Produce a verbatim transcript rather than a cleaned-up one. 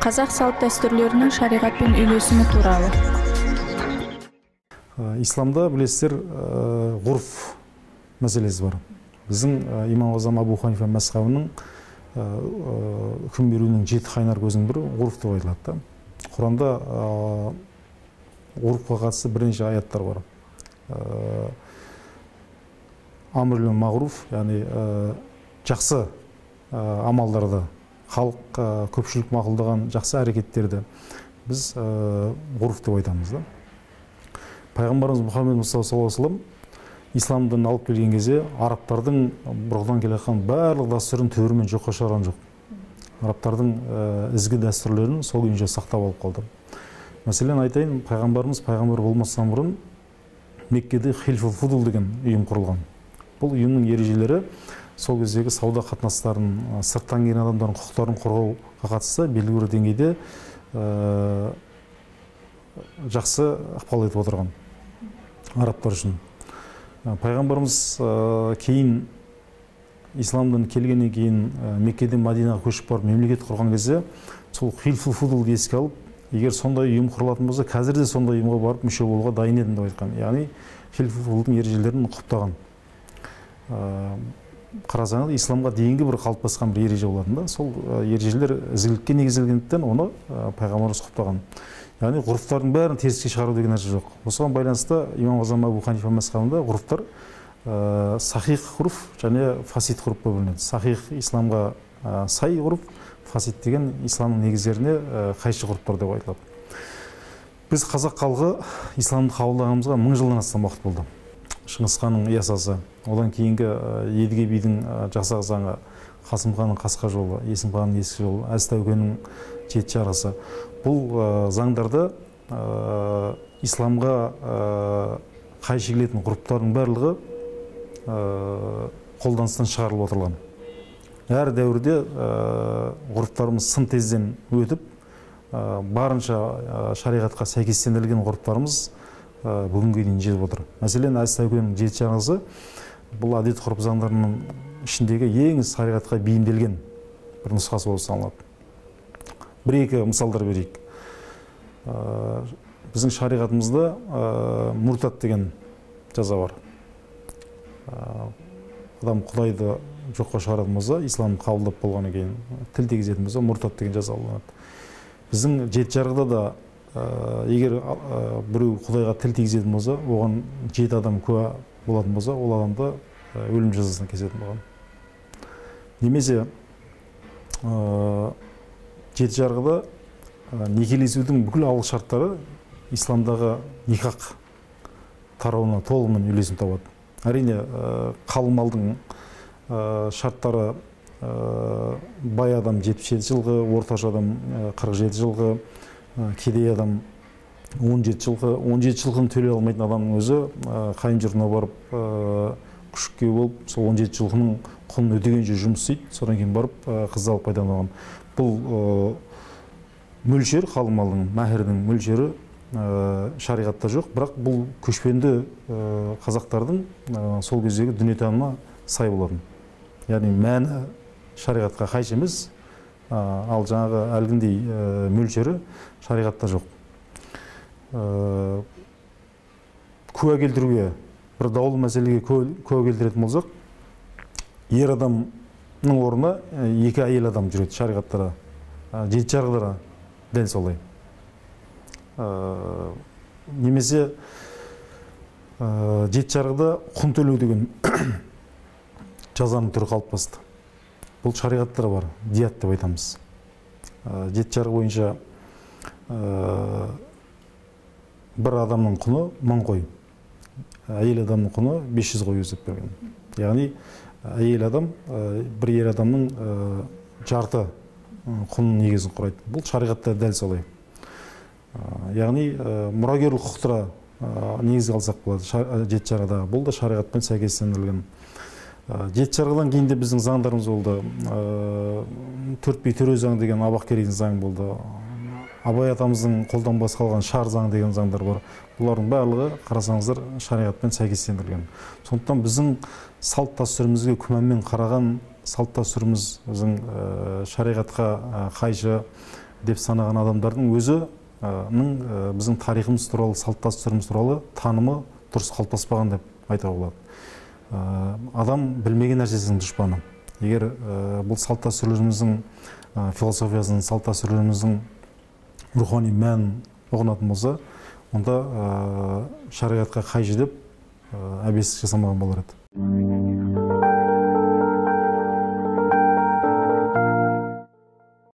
Қазақ салт дәстүрлерінің шариғатпен үйлесімі туралы. Исламда білесіздер ғұрф мәселесі бар. Біздің имам Азам Абу Ханифа мазхабының үкім беруінің жеті қайнар көзінің бірі ғұрф деп айтылады. Құранда ғұрфқа қатысты бірнеше аяттар бар. Амр-бил мағруф, яғни жақсы амалдарды, халық көпшілік мақұлдаған жақсы әрекеттерді біз ғұрф деп айтамыз. Пайғамбарымыз Мұхаммед Мұстафа саллаллаху алейхи ва саллям ислам дінін алып келген кезде арабтардың бұрыннан келе жатқан барлық дәстүрін түбірімен жоққа шығарған жоқ. Арабтардың ізгі дәстүрлерін сол күйінше сақтап алып қалды. Мәселен айтайын, пайғамбарымыз пайғамбар болмастан бұрын Меккеде Хилфул Фудул деген ұйым құрылған. Бұл ұйымның ережелері сол кездегі сауда қатынастарын, сырттан келген адамдардың құқықтарын қорғауға қатысты белгілі бір деңгейде жақсы ықпал етіп отырған арабтар үшін. Пайғамбарымыз кейін исламдан келгеннен кейін Меккеден Мадинаға көшіп барып мемлекет құрған кезде сол Хилфул Фудулды еске алып, егер сондай ұйым құрылатын болса, қазір де сондай ұйымға барып мүше болуға дайын едім деп айтқан. Яғни Хилфул Фудулдың ережелерін құптаған. Қарасаңыз, исламға дейінгі бір қалыптасқан бір ереже болатын да, сол ережелер ізгілікке негізделгендіктен оны пайғамбарымыз құптаған. Яғни ғұрыфтардың бәрін теріске шығару деген нәрсе жоқ. Осыған байланысты имам Азам Абу Ханифа мазхабында ғұрыфтар сахих ғұрыф және фасид ғұрыф болып бөлінеді. Сахих исламға сай ғұрыф, фасид деген исламның негіздеріне қайшы ғұрыптар деп айтылады. Біз қазақ халқы исламды қабылдағанымызға мың жылдан астам уақыт болды. Шыңғыс ханның ясасы, одан кейінгі Едіге бидің жасақ заңы, Қасым ханның қасқа жолы, Есім ханның ескі жолы, Әз Тәукенің жеті жарғысы. Бұл заңдарды исламға қайшы келетін ғұрыптардың барлығы қолданыстан шығарылып отырған. Әр дәуірде ғұрыптарымыз сын тезден өтіп, барынша шариғатқа сәйкестендірілген ғұрыптарымыз бүгінге дейін жетіп отыр. Мәселен, Әз Тәукенің жеті жарғысы бұл әдет ғұрып заңдарының ішіндегі ең шариғатқа бейімделген бір нұсқасы болып саналады. Бір-екі мысалдар берейік. Біздің шариғатымызда мұртат деген жаза бар. Адам Құдайды жоққа шығаратын болса, исламды қабылдап болғаннан кейін тіл тигізетін болса, мұртат деген жаза қолданады. Біздің жеті жарғыда да егер біреу Құдайға тіл тигізетін болса, оған жеті адам куә болатын болса, ол адамды өлім жазасына кесетін болған. Немесе жеті жарғыда некелесудің бүкіл алғы шарттары исламдағы никақ тарауына толығымен үйлесім табады. Әрине, қалың малдың шарттары бай адам жетпіс жеті жылғы, орташа адам қырық жеті жылғы, кедей адам он жеті жылғы, он жеті жылғын төлей алмайтын адамның өзі қайын жұртына барып күшікке болып, сол он жеті жылғының құнын өтегенше жұмыс істейді, содан кейін барып қызды алып пайдаланған. Бұл мөлшер, қалың малдың, мәһірдің мөлшері шариғатта жоқ, бірақ бұл көшпенді қазақтардың сол кездегі дүниетанымына сай болатын. Яғни мәні шариғатқа қайшы емес, ал жаңағы әлгіндей мөлшері шариғатта жоқ. Куә келтіруге, бір даулы мәселеге куә келтіретін болсақ, ер адамның орнына екі әйел адам жүреді шариғаттара, жеті жарғыда дәл солай. Немесе жеті жарғыда құн төлеу деген жазаның түрі қалыптасты. Бұл шариғаттар бар, дият деп айтамыз. Жеті жарғы бойынша бір адамның құны мың қой, әйел адамның құны бес жүз қой өсіп берген. Яғни әйел адам бір ер адамның жарты құнның негізін құрайды. Бұл шариғатта дәл солай. Яғни мұрагерлік құқықтарға негіз қалсақ болады жеті жарғыда. Бұл да шариғатпен сәйкестендірілген. Жеті жарғыдан кейін де біздің заңдарымыз болды. Төрт бей төре заң деген Абақ Керейдің заң болды. Абай атамыздың қолданбас қалған шар заң деген заңдар бар. Бұлардың барлығы қарасаңыздар шариғатпен сәйкестендірілген. Сондықтан біздің салт дәстүрімізге күмәнмен қараған салт дәстүріміз біздің шариғатқа қайшы деп санаған адамдардың өзінің біздің тарихымыз туралы, салт дәстүріміз туралы танымы дұрыс қалыптаспаған деп айтуға болады. Адам білмеген нәрсесінің дұшпаны. Егер бұл салт дәстүрлеріміздің философиясының, салт дәстүрлеріміздің рухани мәнін ұғынатын болса, онда шариғатқа қайшы деп әбестік жасамаған болар еді.